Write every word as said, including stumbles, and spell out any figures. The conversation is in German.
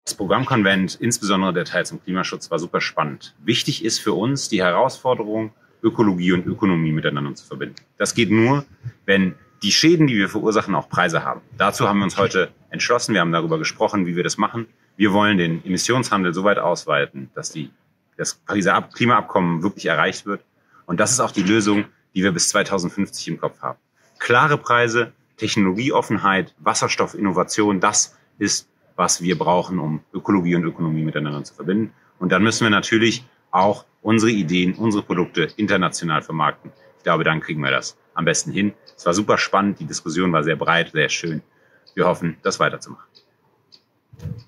Das Programmkonvent, insbesondere der Teil zum Klimaschutz, war super spannend. Wichtig ist für uns die Herausforderung, Ökologie und Ökonomie miteinander zu verbinden. Das geht nur, wenn die Schäden, die wir verursachen, auch Preise haben. Dazu haben wir uns heute entschlossen. Wir haben darüber gesprochen, wie wir das machen. Wir wollen den Emissionshandel so weit ausweiten, dass die, das Pariser Klimaabkommen wirklich erreicht wird. Und das ist auch die Lösung, die wir bis zweitausendfünfzig im Kopf haben. Klare Preise, Technologieoffenheit, Wasserstoffinnovation, das ist, was wir brauchen, um Ökologie und Ökonomie miteinander zu verbinden. Und dann müssen wir natürlich auch unsere Ideen, unsere Produkte international vermarkten. Ich glaube, dann kriegen wir das am besten hin. Es war super spannend, die Diskussion war sehr breit, sehr schön. Wir hoffen, das weiterzumachen.